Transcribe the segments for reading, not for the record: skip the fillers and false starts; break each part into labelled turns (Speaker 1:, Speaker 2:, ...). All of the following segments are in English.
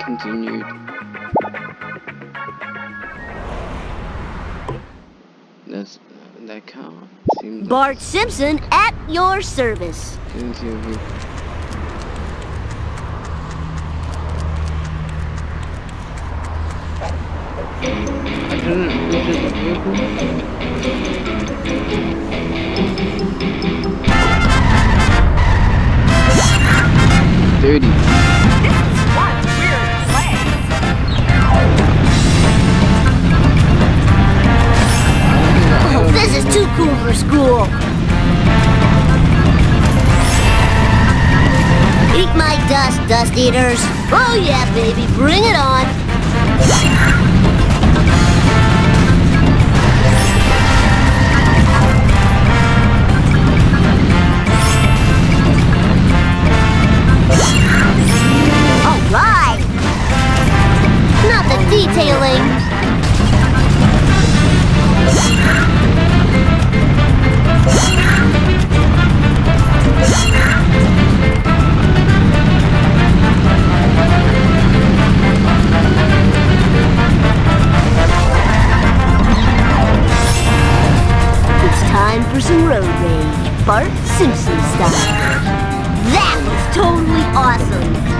Speaker 1: Continued. That can't seem like
Speaker 2: Bart Simpson at your service.
Speaker 1: didn't see a vehicle. I didn't look at the vehicle. Dirty.
Speaker 3: This is one weird place.
Speaker 2: Oh, this is too cool for school. Eat my dust, dust eaters. Oh yeah, baby, bring it on. All right. Not the detailing. It's time for some road rage, Bart Simpson style. That was totally awesome.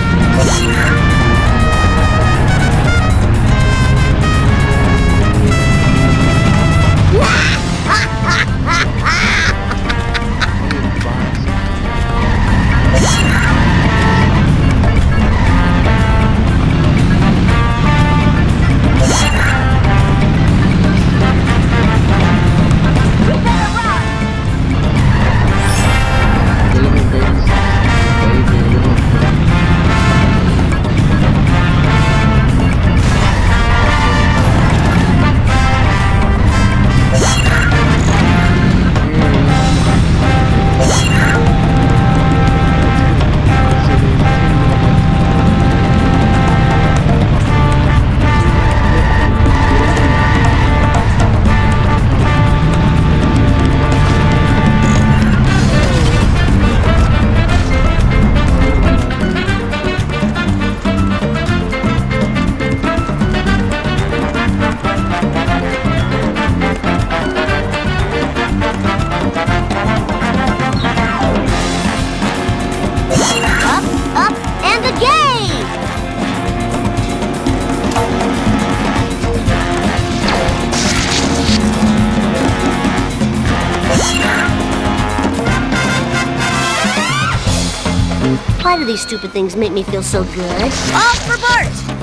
Speaker 2: Why do these stupid things make me feel so good? Off for Bart!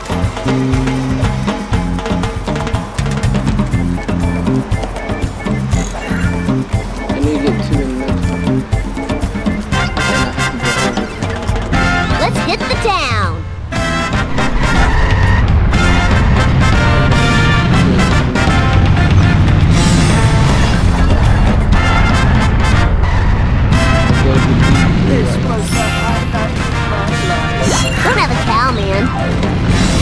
Speaker 1: I need to get 2 in the next one.
Speaker 2: Let's hit the town! Don't have a cow, man.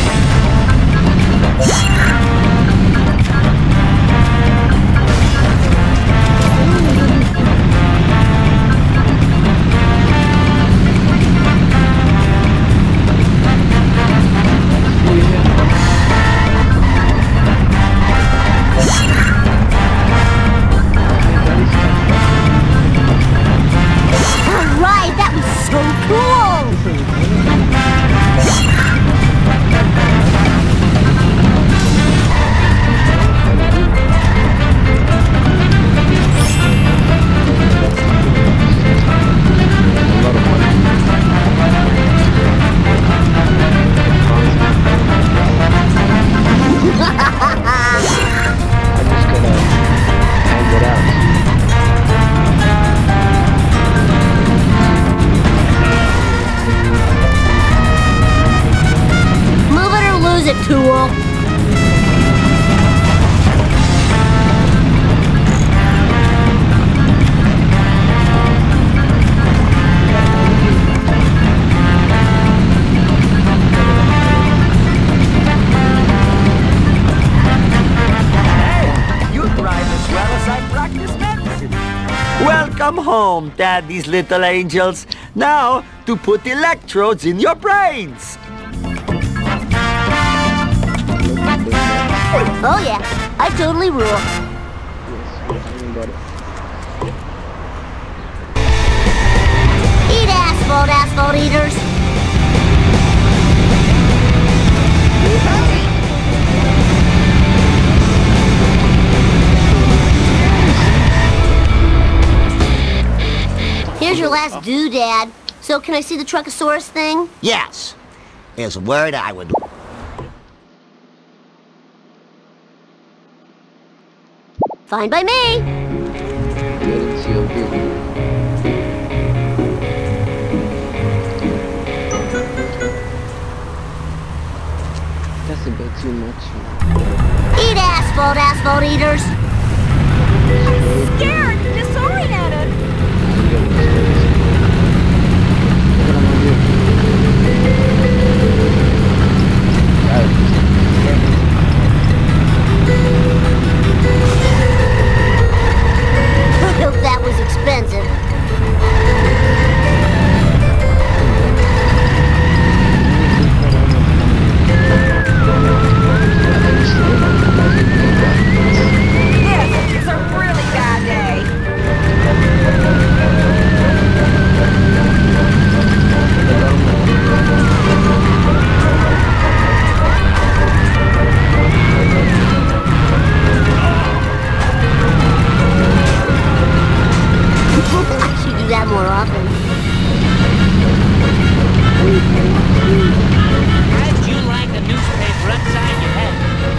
Speaker 2: Alright, that was so cool! Tool.
Speaker 3: Hey, you drive as well as I practice medicine. Welcome home, Daddy's little angels. Now, to put electrodes in your brains.
Speaker 2: Oh yeah, I totally rule.
Speaker 1: Yes, I got it.
Speaker 2: Eat asphalt, asphalt eaters. Here's your last doodad. So can I see the Truckosaurus thing?
Speaker 3: Yes. Is a word I would...
Speaker 2: Fine by me.
Speaker 1: I didn't see a video. That's a bit too much.
Speaker 2: Eat asphalt, asphalt eaters.
Speaker 4: Scared, disoriented.
Speaker 2: I hope that was expensive.
Speaker 4: This is a really bad day.
Speaker 2: I should do that more often.
Speaker 5: How'd you like the newspaper upside your head?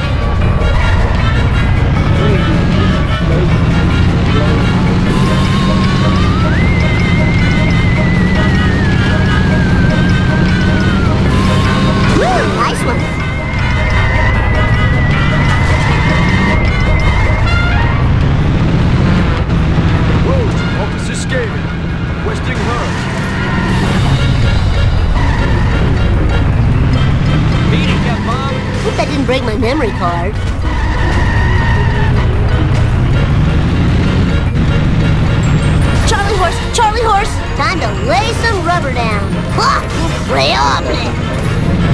Speaker 2: Woo, nice one.
Speaker 3: Whoa, Officer Scaven. Westing her.
Speaker 5: Beating you, Mom?
Speaker 2: Hope that didn't break my memory card. Charlie horse, Charlie horse! Time to lay some rubber down. Increíble!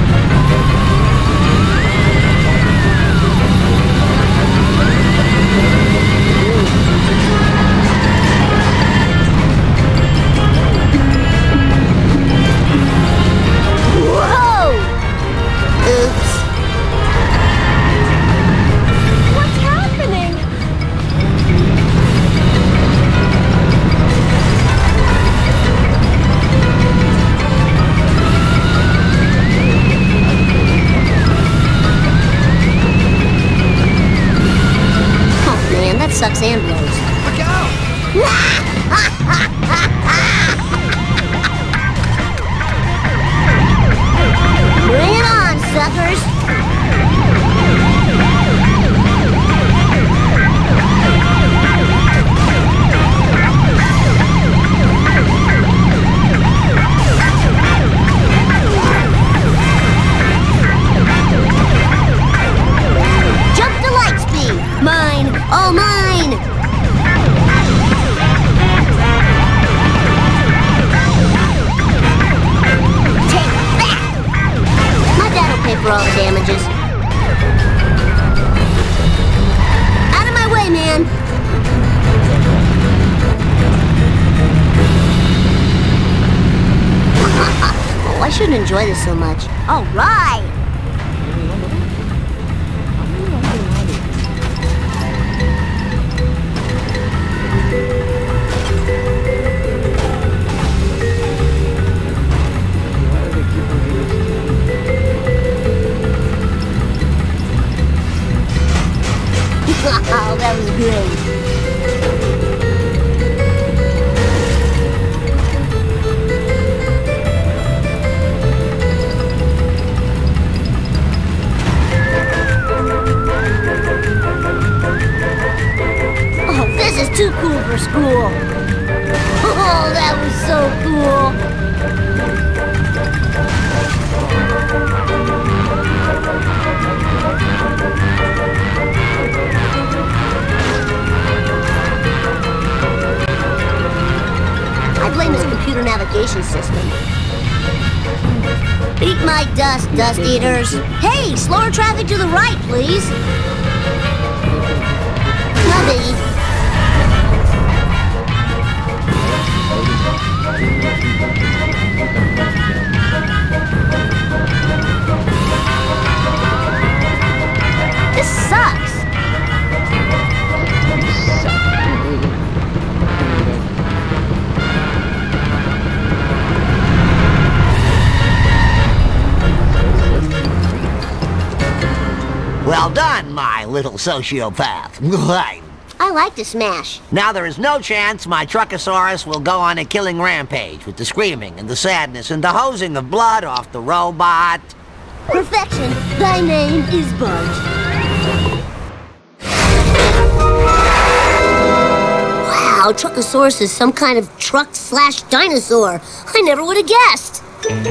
Speaker 2: Whoa! Oops.
Speaker 4: What's happening?
Speaker 2: Oh man, that sucks and blows.
Speaker 3: Look out!
Speaker 2: Bring it on, suckers! Jump to light speed! Mine! All mine! Take that! My dad'll pay for all the damages. Out of my way, man! Oh, I shouldn't enjoy this so much. All right! Oh, that was great. Eat my dust, dust eaters. Hey, slower traffic to the right, please. No biggie. This sucks.
Speaker 3: Well done, my little sociopath.
Speaker 2: I like to smash.
Speaker 3: Now there is no chance my Truckosaurus will go on a killing rampage with the screaming and the sadness and the hosing of blood off the robot.
Speaker 2: Perfection. Thy name is Budge. Wow, Truckosaurus is some kind of truck/dinosaur. I never would have guessed.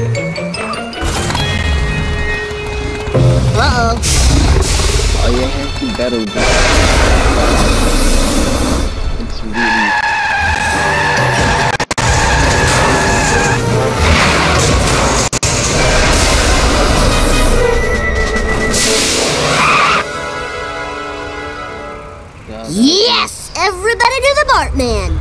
Speaker 2: Uh-oh.
Speaker 1: Oh yeah, he battled back. It's really...
Speaker 2: Yes! Everybody do the Bartman!